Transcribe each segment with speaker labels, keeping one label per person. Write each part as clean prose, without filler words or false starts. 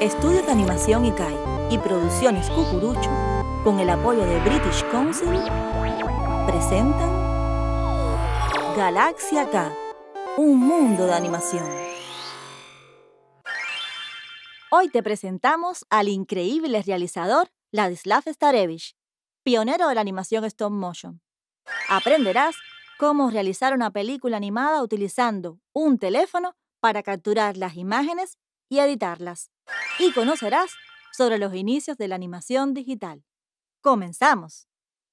Speaker 1: Estudios de Animación ICAI y Producciones Cucurucho, con el apoyo de British Council, presentan Galaxia K, un mundo de animación. Hoy te presentamos al increíble realizador Ladislav Starevich, pionero de la animación stop motion. Aprenderás cómo realizar una película animada utilizando un teléfono para capturar las imágenes y editarlas. Y conocerás sobre los inicios de la animación digital. ¡Comenzamos!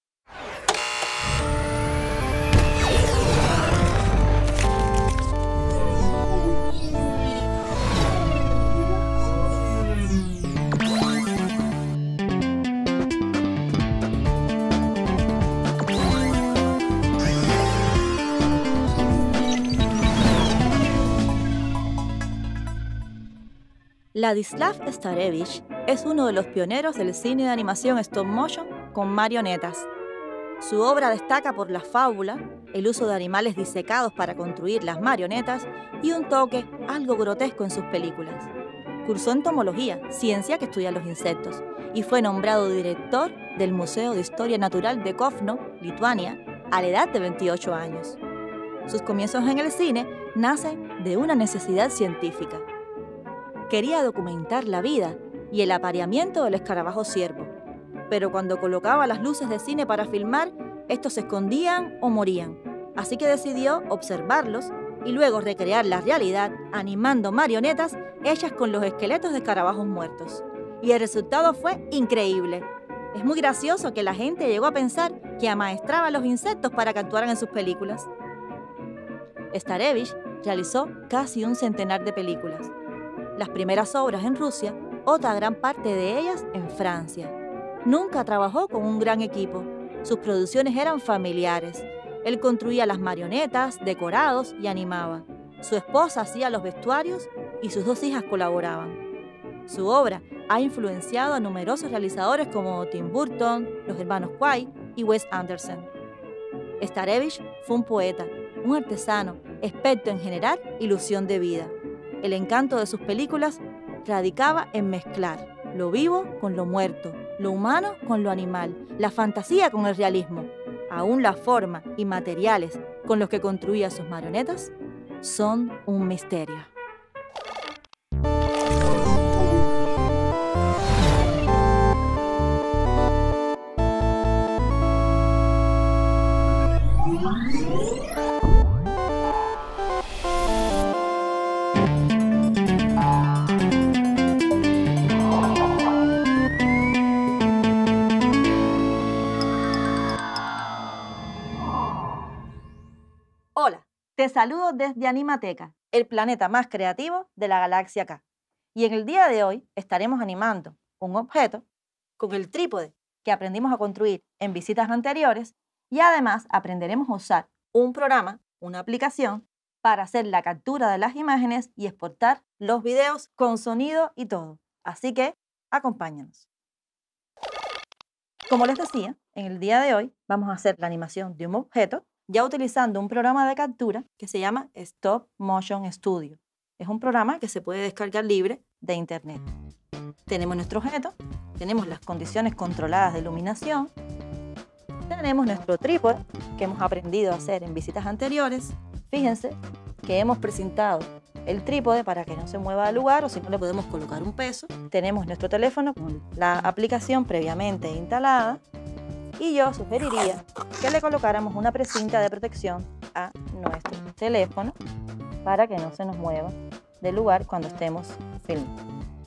Speaker 1: Ladislav Starevich es uno de los pioneros del cine de animación stop motion con marionetas. Su obra destaca por la fábula, el uso de animales disecados para construir las marionetas y un toque algo grotesco en sus películas. Cursó entomología, ciencia que estudia los insectos, y fue nombrado director del Museo de Historia Natural de Kovno, Lituania, a la edad de 28 años. Sus comienzos en el cine nacen de una necesidad científica. Quería documentar la vida y el apareamiento del escarabajo ciervo, pero cuando colocaba las luces de cine para filmar, estos se escondían o morían, así que decidió observarlos y luego recrear la realidad animando marionetas hechas con los esqueletos de escarabajos muertos. Y el resultado fue increíble. Es muy gracioso que la gente llegó a pensar que amaestraba a los insectos para que actuaran en sus películas. Starevich realizó casi un centenar de películas. Las primeras obras en Rusia, otra gran parte de ellas en Francia. Nunca trabajó con un gran equipo. Sus producciones eran familiares. Él construía las marionetas, decorados y animaba. Su esposa hacía los vestuarios y sus dos hijas colaboraban. Su obra ha influenciado a numerosos realizadores como Tim Burton, los hermanos Quay y Wes Anderson. Starevich fue un poeta, un artesano, experto en generar ilusión de vida. El encanto de sus películas radicaba en mezclar lo vivo con lo muerto, lo humano con lo animal, la fantasía con el realismo. Aún la forma y materiales con los que construía sus marionetas son un misterio. Hola, te saludo desde Animateca, el planeta más creativo de la galaxia K. Y en el día de hoy estaremos animando un objeto con el trípode que aprendimos a construir en visitas anteriores y además aprenderemos a usar un programa, una aplicación, para hacer la captura de las imágenes y exportar los videos con sonido y todo. Así que, acompáñanos. Como les decía, en el día de hoy vamos a hacer la animación de un objeto ya utilizando un programa de captura que se llama Stop Motion Studio. Es un programa que se puede descargar libre de internet. Tenemos nuestro objeto, tenemos las condiciones controladas de iluminación, tenemos nuestro trípode que hemos aprendido a hacer en visitas anteriores. Fíjense que hemos presentado el trípode para que no se mueva del lugar o si no le podemos colocar un peso. Tenemos nuestro teléfono con la aplicación previamente instalada. Y yo sugeriría que le colocáramos una precinta de protección a nuestro teléfono para que no se nos mueva del lugar cuando estemos filmando.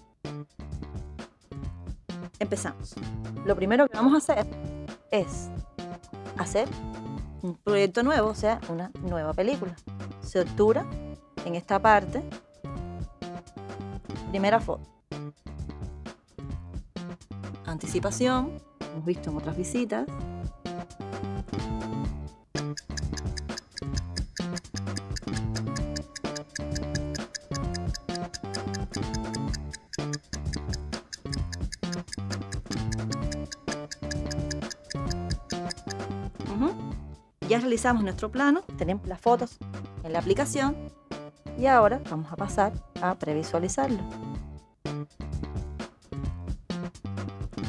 Speaker 1: Empezamos. Lo primero que vamos a hacer es hacer un proyecto nuevo, o sea, una nueva película. Se obtura en esta parte. Primera foto. Anticipación. Hemos visto en otras visitas. Ya realizamos nuestro plano, tenemos las fotos en la aplicación y ahora vamos a pasar a previsualizarlo.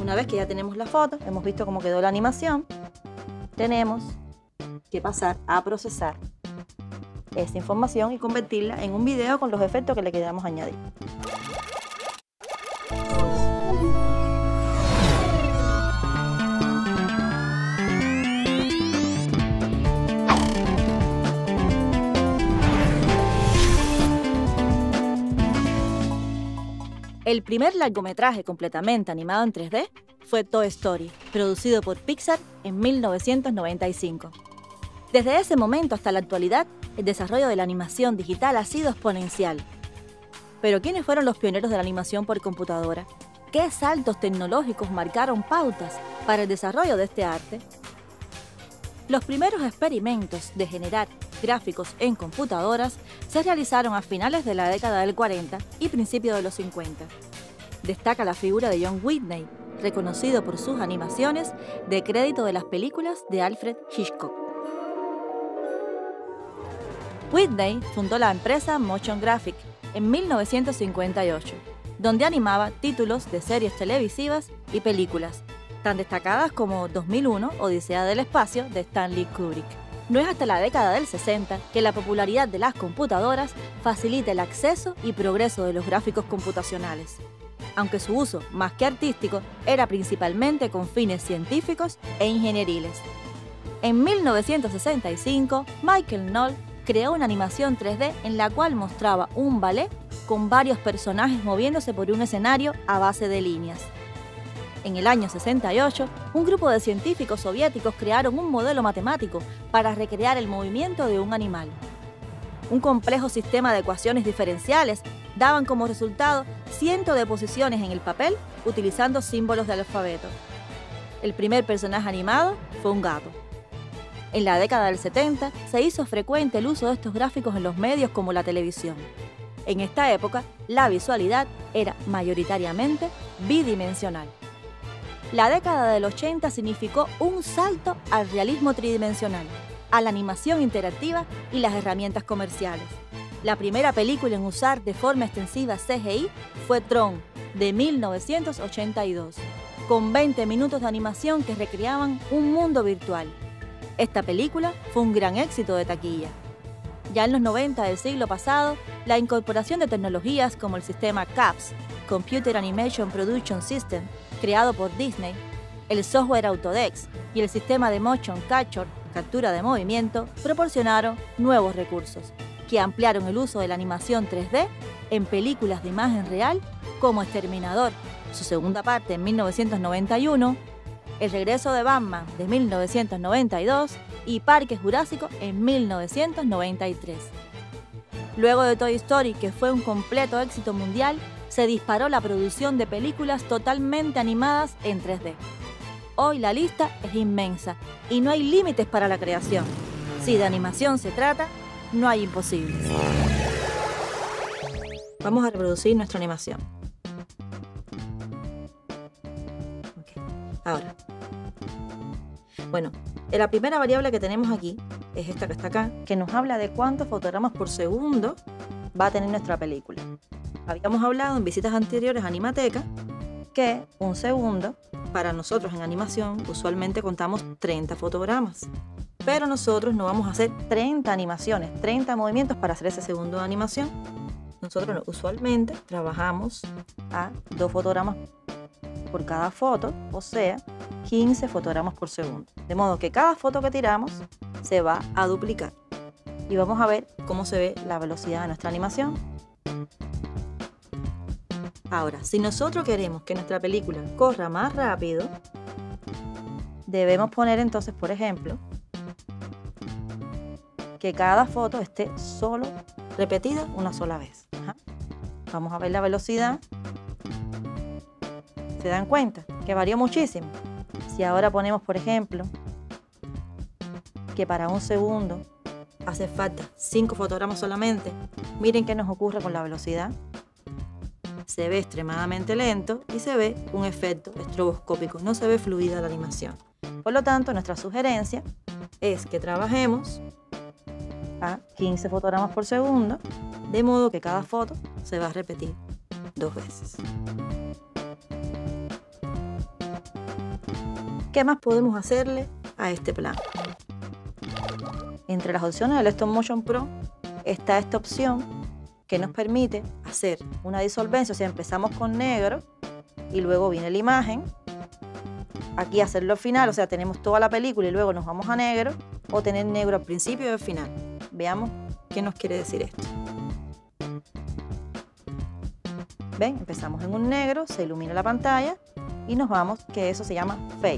Speaker 1: Una vez que ya tenemos la foto, hemos visto cómo quedó la animación, tenemos que pasar a procesar esta información y convertirla en un video con los efectos que le queramos añadir. El primer largometraje completamente animado en 3D fue Toy Story, producido por Pixar en 1995. Desde ese momento hasta la actualidad, el desarrollo de la animación digital ha sido exponencial. Pero ¿quiénes fueron los pioneros de la animación por computadora? ¿Qué saltos tecnológicos marcaron pautas para el desarrollo de este arte? Los primeros experimentos de generar gráficos en computadoras se realizaron a finales de la década del 40 y principios de los 50. Destaca la figura de John Whitney, reconocido por sus animaciones de crédito de las películas de Alfred Hitchcock. Whitney fundó la empresa Motion Graphic en 1958, donde animaba títulos de series televisivas y películas, tan destacadas como 2001, Odisea del Espacio, de Stanley Kubrick. No es hasta la década del 60 que la popularidad de las computadoras facilita el acceso y progreso de los gráficos computacionales, aunque su uso, más que artístico, era principalmente con fines científicos e ingenieriles. En 1965, Michael Knoll creó una animación 3D en la cual mostraba un ballet con varios personajes moviéndose por un escenario a base de líneas. En el año 68, un grupo de científicos soviéticos crearon un modelo matemático para recrear el movimiento de un animal. Un complejo sistema de ecuaciones diferenciales daban como resultado cientos de posiciones en el papel utilizando símbolos del alfabeto. El primer personaje animado fue un gato. En la década del 70 se hizo frecuente el uso de estos gráficos en los medios como la televisión. En esta época, la visualidad era mayoritariamente bidimensional. La década del 80 significó un salto al realismo tridimensional, a la animación interactiva y las herramientas comerciales. La primera película en usar de forma extensiva CGI fue Tron, de 1982, con 20 minutos de animación que recreaban un mundo virtual. Esta película fue un gran éxito de taquilla. Ya en los 90 del siglo pasado, la incorporación de tecnologías como el sistema CAPS, Computer Animation Production System, creado por Disney, el software Autodesk y el sistema de Motion Capture, captura de movimiento, proporcionaron nuevos recursos que ampliaron el uso de la animación 3D en películas de imagen real como Exterminador, su segunda parte en 1991, El regreso de Batman de 1992 y Parque Jurásico en 1993. Luego de Toy Story, que fue un completo éxito mundial, se disparó la producción de películas totalmente animadas en 3D. Hoy la lista es inmensa y no hay límites para la creación. Si de animación se trata, no hay imposibles. Vamos a reproducir nuestra animación. Ahora, bueno, la primera variable que tenemos aquí es esta que está acá, que nos habla de cuántos fotogramas por segundo va a tener nuestra película. Habíamos hablado en visitas anteriores a Animateca que un segundo, para nosotros en animación, usualmente contamos 30 fotogramas. Pero nosotros no vamos a hacer 30 animaciones, 30 movimientos para hacer ese segundo de animación. Nosotros usualmente trabajamos a 2 fotogramas por cada foto, o sea, 15 fotogramas por segundo. De modo que cada foto que tiramos se va a duplicar. Y vamos a ver cómo se ve la velocidad de nuestra animación. Ahora, si nosotros queremos que nuestra película corra más rápido, debemos poner entonces, por ejemplo, que cada foto esté solo repetida una sola vez. Vamos a ver la velocidad. ¿Se dan cuenta? Que varió muchísimo. Si ahora ponemos, por ejemplo, que para un segundo hace falta 5 fotogramas solamente, miren qué nos ocurre con la velocidad. Se ve extremadamente lento y se ve un efecto estroboscópico, no se ve fluida la animación. Por lo tanto, nuestra sugerencia es que trabajemos a 15 fotogramas por segundo, de modo que cada foto se va a repetir 2 veces. ¿Qué más podemos hacerle a este plan? Entre las opciones del Stop Motion Pro está esta opción que nos permite hacer una disolvencia, o sea, empezamos con negro y luego viene la imagen. Aquí hacerlo al final, o sea, tenemos toda la película y luego nos vamos a negro, o tener negro al principio y al final. Veamos qué nos quiere decir esto. ¿Ven? Empezamos en un negro, se ilumina la pantalla y nos vamos, que eso se llama fade.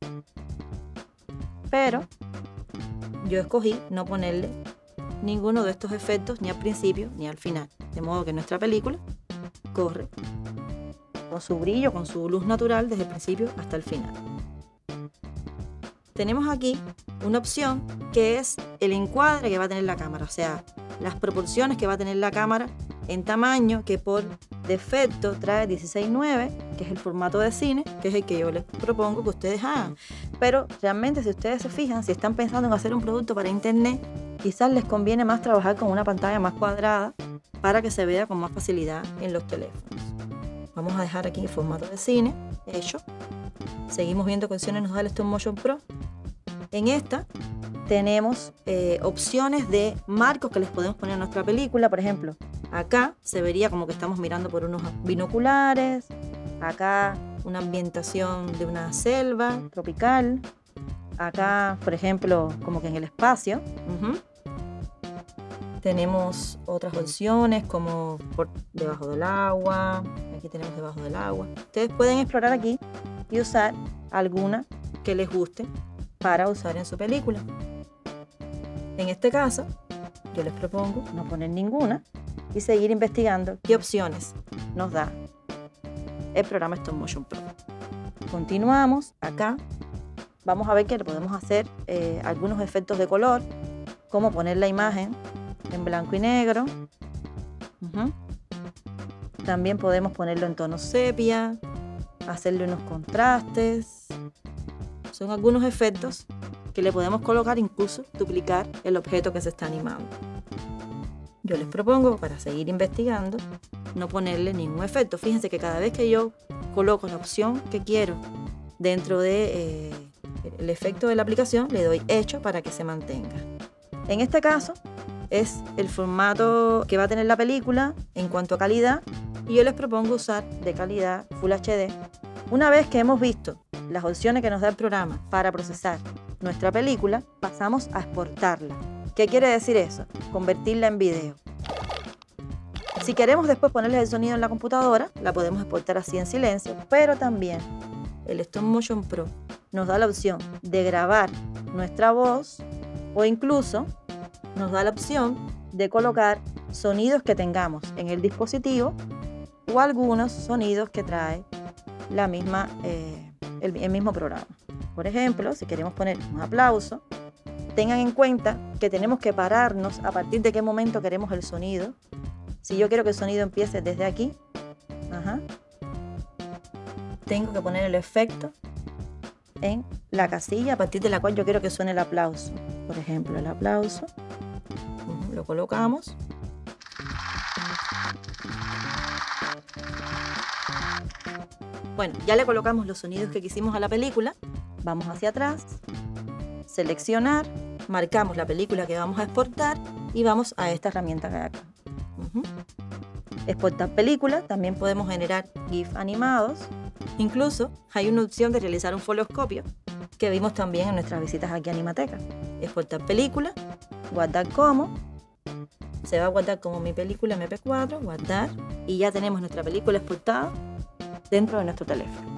Speaker 1: Pero yo escogí no ponerle ninguno de estos efectos ni al principio ni al final, de modo que nuestra película corre con su brillo, con su luz natural desde el principio hasta el final. Tenemos aquí una opción que es el encuadre que va a tener la cámara, o sea, las proporciones que va a tener la cámara en tamaño, que por defecto trae 16:9, que es el formato de cine, que es el que yo les propongo que ustedes hagan. Pero realmente, si ustedes se fijan, si están pensando en hacer un producto para internet, quizás les conviene más trabajar con una pantalla más cuadrada para que se vea con más facilidad en los teléfonos. Vamos a dejar aquí el formato de cine hecho. Seguimos viendo qué opciones nos da el Stop Motion Pro. En esta tenemos opciones de marcos que les podemos poner a nuestra película. Por ejemplo, acá se vería como que estamos mirando por unos binoculares. Acá una ambientación de una selva tropical. Acá, por ejemplo, como que en el espacio. Tenemos otras opciones como por debajo del agua. Aquí tenemos debajo del agua. Ustedes pueden explorar aquí y usar alguna que les guste para usar en su película. En este caso, yo les propongo no poner ninguna y seguir investigando qué opciones nos da el programa Stop Motion Pro. Continuamos acá. Vamos a ver que le podemos hacer algunos efectos de color, como poner la imagen en blanco y negro. También podemos ponerlo en tono sepia, hacerle unos contrastes. Son algunos efectos que le podemos colocar, incluso duplicar el objeto que se está animando. Yo les propongo, para seguir investigando, no ponerle ningún efecto. Fíjense que cada vez que yo coloco la opción que quiero dentro de el efecto de la aplicación, le doy hecho para que se mantenga. En este caso es el formato que va a tener la película en cuanto a calidad, y yo les propongo usar de calidad Full HD. Una vez que hemos visto las opciones que nos da el programa para procesar nuestra película, pasamos a exportarla. ¿Qué quiere decir eso? Convertirla en video. Si queremos después ponerle el sonido en la computadora, la podemos exportar así en silencio, pero también el Stop Motion Pro nos da la opción de grabar nuestra voz, o incluso nos da la opción de colocar sonidos que tengamos en el dispositivo o algunos sonidos que trae la misma, el mismo programa. Por ejemplo, si queremos poner un aplauso, tengan en cuenta que tenemos que pararnos a partir de qué momento queremos el sonido. Si yo quiero que el sonido empiece desde aquí, tengo que poner el efecto en la casilla a partir de la cual yo quiero que suene el aplauso. Por ejemplo, el aplauso, lo colocamos. Bueno, ya le colocamos los sonidos que quisimos a la película. Vamos hacia atrás, seleccionar, marcamos la película que vamos a exportar y vamos a esta herramienta que hay acá. Exportar película. También podemos generar GIF animados. Incluso hay una opción de realizar un foloscopio que vimos también en nuestras visitas aquí a Animateca. Exportar película, guardar como. Se va a guardar como mi película MP4, guardar, y ya tenemos nuestra película exportada dentro de nuestro teléfono.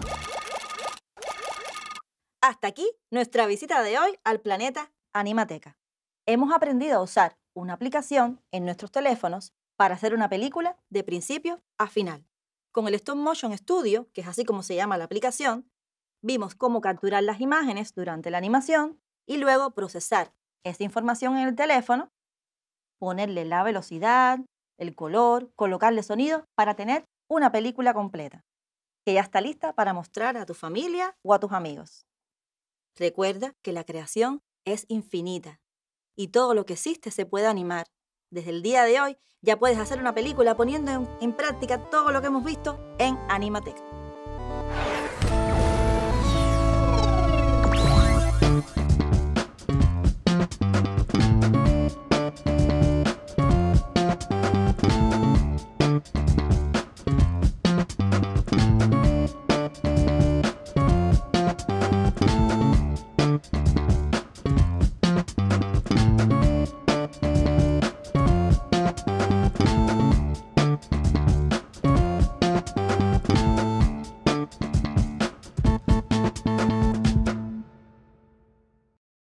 Speaker 1: Hasta aquí nuestra visita de hoy al planeta Animateca. Hemos aprendido a usar una aplicación en nuestros teléfonos para hacer una película de principio a final. Con el Stop Motion Studio, que es así como se llama la aplicación, vimos cómo capturar las imágenes durante la animación y luego procesar esta información en el teléfono, ponerle la velocidad, el color, colocarle sonido para tener una película completa, que ya está lista para mostrar a tu familia o a tus amigos. Recuerda que la creación es infinita y todo lo que existe se puede animar. Desde el día de hoy ya puedes hacer una película poniendo en práctica todo lo que hemos visto en Animateca.